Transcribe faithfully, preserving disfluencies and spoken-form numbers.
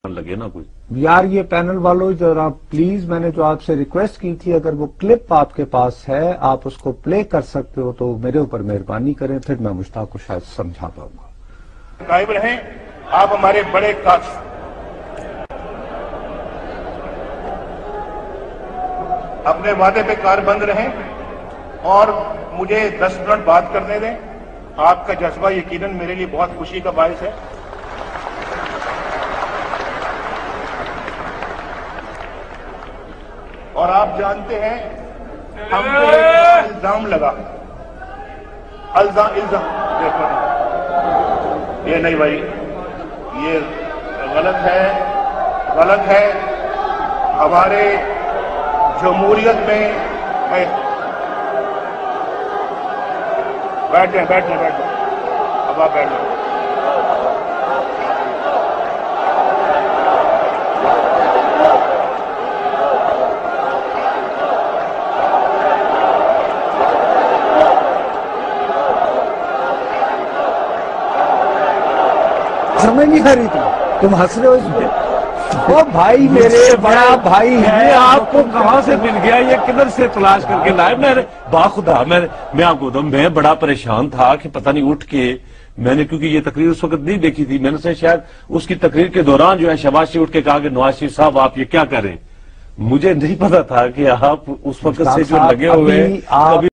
लगे ना कोई यार। ये पैनल वालों जरा प्लीज, मैंने जो आपसे रिक्वेस्ट की थी, अगर वो क्लिप आपके पास है आप उसको प्ले कर सकते हो तो मेरे ऊपर मेहरबानी करें, फिर मैं मुश्ताक को शायद समझा पाऊंगा। गायब रहें, आप हमारे बड़े काश अपने वादे पे कारबंद रहें और मुझे दस मिनट बात करने दें। आपका जज्बा यकीनन मेरे लिए बहुत खुशी का बायस है। और आप जानते हैं हम पे इल्जाम लगा, इल्जाम इल्जाम देखो ये नहीं भाई, ये गलत है, गलत है। हमारे जमहूरियत में बैठ जाए बैठ जाए बैठ जाए अब आप बैठ जाए। समझ नहीं खरी तुम तुम हंस रहे हो इसमें। ओ भाई मेरे बड़ा भाई है, आपको कहां से मिल गया, ये किधर से तलाश करके लाए? मैं बाखुदा मैं मैं आपको बताऊं, मैं बड़ा परेशान था कि पता नहीं उठ के मैंने, क्योंकि ये तकरीर उस वक्त नहीं देखी थी, मैंने से शायद उसकी तकरीर के दौरान जो है शहबाज शरीफ उठ के कहा कि नवाज शरीफ साहब आप ये क्या करें। मुझे नहीं पता था कि आप उस वक्त से जो लगे हुए हैं।